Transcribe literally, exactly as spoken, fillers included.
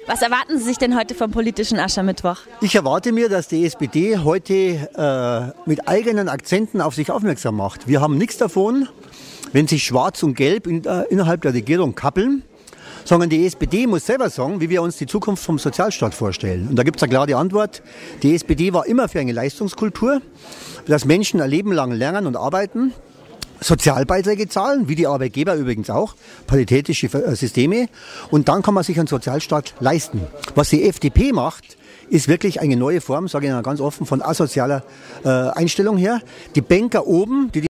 Was erwarten Sie sich denn heute vom politischen Aschermittwoch? Ich erwarte mir, dass die S P D heute äh, mit eigenen Akzenten auf sich aufmerksam macht. Wir haben nichts davon, wenn sich Schwarz und Gelb in, äh, innerhalb der Regierung kappeln, sondern die S P D muss selber sagen, wie wir uns die Zukunft vom Sozialstaat vorstellen. Und da gibt es eine klare Antwort. Die S P D war immer für eine Leistungskultur, dass Menschen ein Leben lang lernen und arbeiten, Sozialbeiträge zahlen, wie die Arbeitgeber übrigens auch, paritätische Systeme. Und dann kann man sich einen Sozialstaat leisten. Was die F D P macht, ist wirklich eine neue Form, sage ich Ihnen ganz offen, von asozialer äh, Einstellung her. Die Banker oben, die